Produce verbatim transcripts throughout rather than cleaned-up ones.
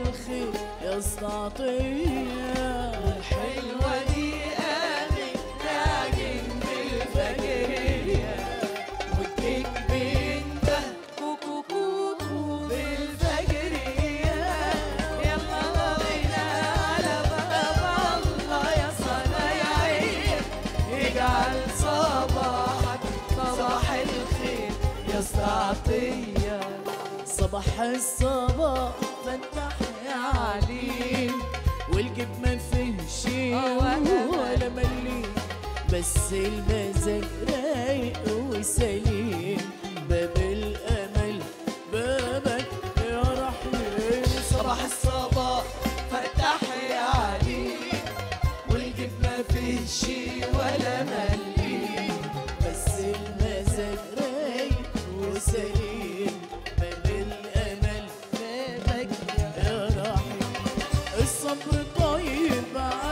الخير يا اسطعطية. الحلوة دي قامت راجل بالفجرية والديك بينده كوكو كوكو بالفجرية. يلا بينا على باب الله يا صنايعية اجعل صباحك صباح الخير يا اسطعطية. صباح الصباح فتح يا عليم والجيب ما فيهش ولا مليم، بس المزاج رايق وسليم. باب الامل بابك يا رحيم. صباح الصباح فتح يا عليم والجيب ما فيهش ولا مليم، بس المزاج رايق وسليم. باب الامل بابك يا رحيم. الصبر طيب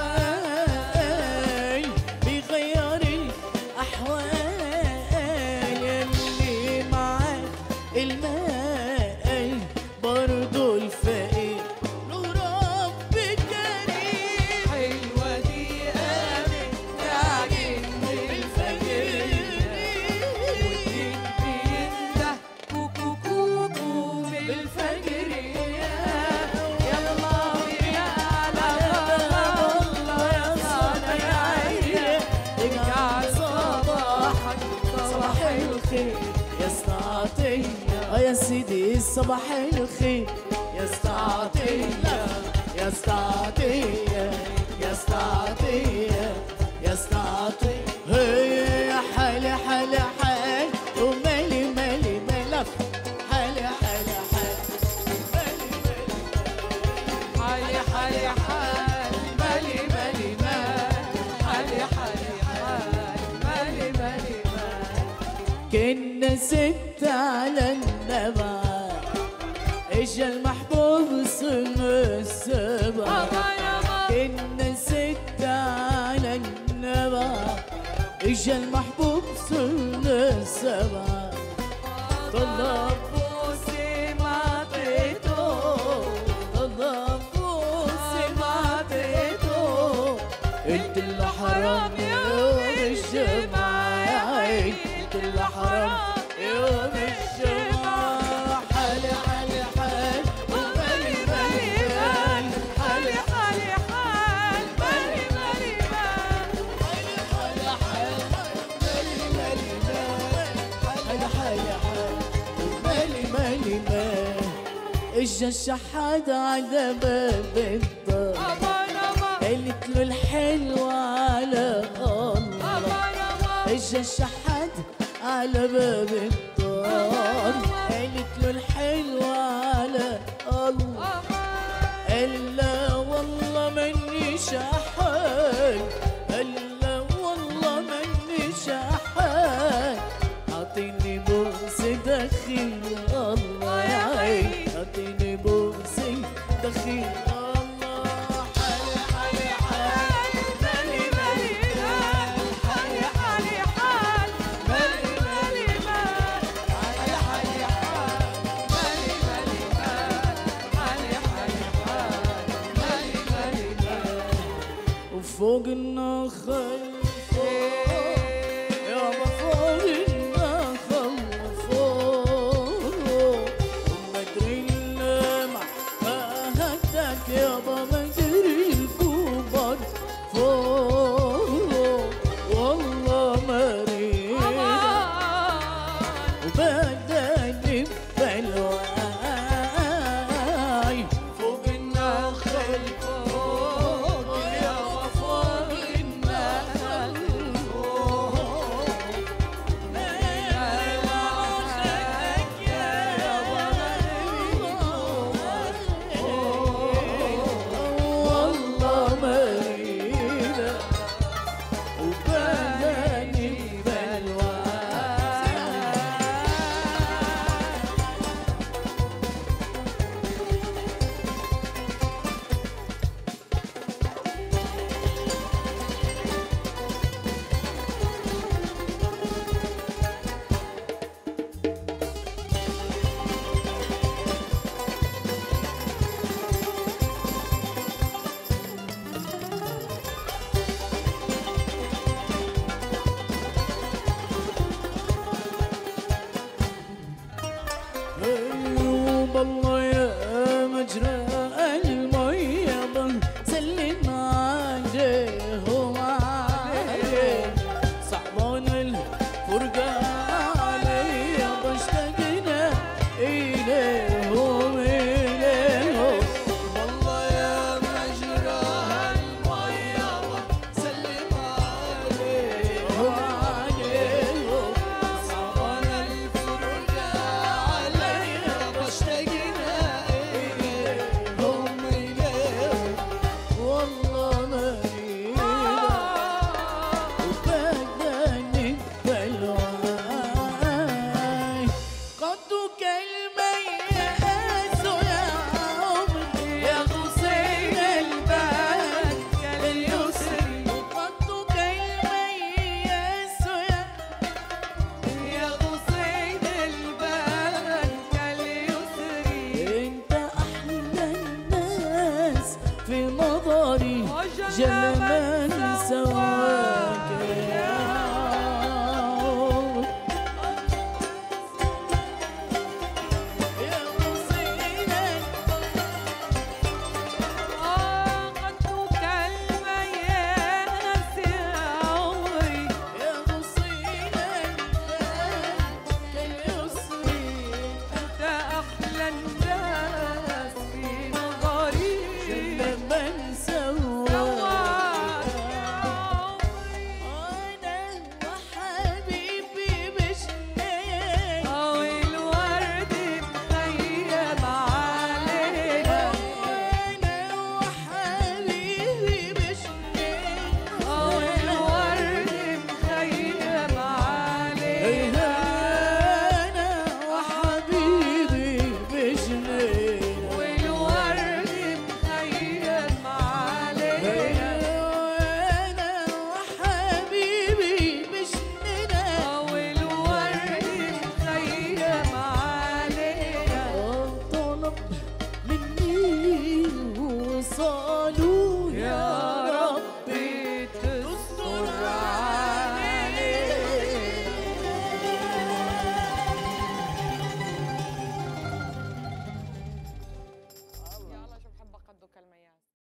عال بيغير الاحوال، يلي معاك المال برضو الفقير له رب كريم. حلوة دي قامت راجل بالفجرية والديك بينده كوكو كوكو بالفجرية. يلا بينا على باب الله يا صنايعية اجعل صباحك صباح الخير يا اسطعطية. اه يا سيدي صباح الخير يا اسطعطية يا اسطعطية يا اسطعطية يا اسطعطية. هي يا حالي حالي حال ومالي مالي ملف حالي حالي حال مالي مالي حالي حالي حال مالي مالي مال حالي حالي حال مالي مالي مال. كنا ست على النبع اجا المحبوب سن السبع. كنا ست على النبع اجا المحبوب سن السبع. طلب بوسي ما عطيته طلب بوسي ما عطيته، قلت له حرام يوم الجمعة يا عين، قلت له حرام يوم الجمعة. حالي حالي حال ومالي مالي مال حالي حالي حال مالي مالي مال حالي حالي حال مالي مالي مال حالي حالي حال ومالي مالي مال. اجا الشحات على باب الدار امان امان قالت له الحلوة على الله. امان امان اجا الشحات على باب الدار قالت له الحلوة على الله. الا والله مني شحات الا والله مني شحات، اعطيني بوسة دخيل الله يا عين، اعطيني بوسة دخيل الله. حالي حالي حال مالي مالي مال حالي حالي حال مالي مالي مال حالي حالي حال مالي مالي مال حالي حالي حال مالي مالي مال. وفوق النخل فوق يابا فوق النخل فوق وما ادري اللمع هدك يابا ما ادري الكبر فوق والله ما اريد وبدأني ببلواي. فوق النخل فوق يابا فوق النخل فوق في نظري جل من